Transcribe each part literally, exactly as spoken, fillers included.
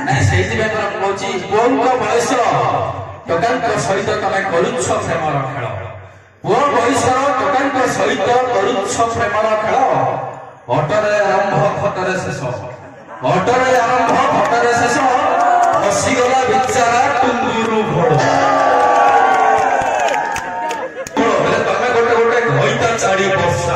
नहीं सेठी में तोरा पहुंची कोन को बयस टोकन को सहित तमे करूछ प्रेमर खेल पुओ बयस टोकन को सहित करूछ प्रेमर खेल ऑटोरे आरंभ खतरे शेष ऑटोरे आरंभ खतरे शेष बसीगला बिचारा टुंगुरु घोड़ बोले तमे गोटे गोटे घइता चाड़ी वर्षा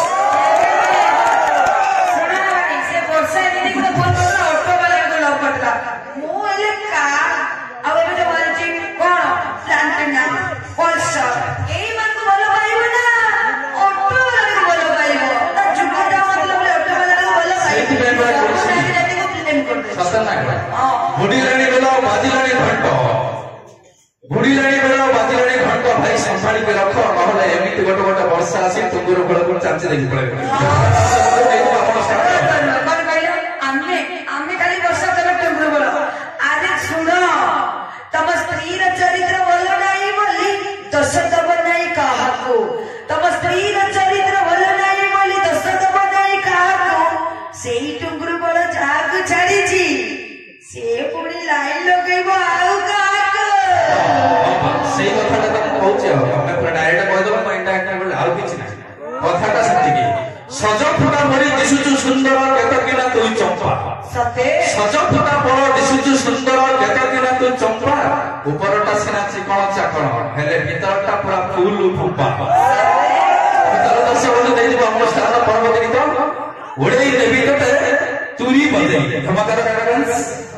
बुढ़ी रानी बेलो बाजिलानी घंट बुढ़ी रानी बेलो बाजिलानी घंट भाई संभाली के रख नहले एमिति गोटे गोटे वर्षा आसी तुंगुर फल को चांचे देखि पड़े आम्मे आम्मे खाली वर्षा तब तुंगुर बोलो आज सुनो तम स्त्री र चरित्र बोलो नाही बोली दस दब नाही काहाको तम स्त्री र चरित्र बोलो नाही बोली दस दब नाही काहाको सेही तुंगुर बोलो जाग छाड़ी छी से पुणी लाइन लगेबो आउ काक सेही कथाटा त कहउछ हम पूरा डायरेक्ट कह दो मैं इंटरैक्ट कर आउ किछ ना कथाटा सत्य की सज फुटा भरी दिसुचु सुंदर केतकिना तू चंपा सते सज फुटा बड़ दिसुचु सुंदर केतकिना तू चंपा ऊपरटा सिना चिकण चाकण हेले भीतरटा पूरा फूल फुपा भीतर दस बोल दे दिबो हम स्थान पर्वत गीत उड़ेई देबी तते तुरी बदे धमाका डांस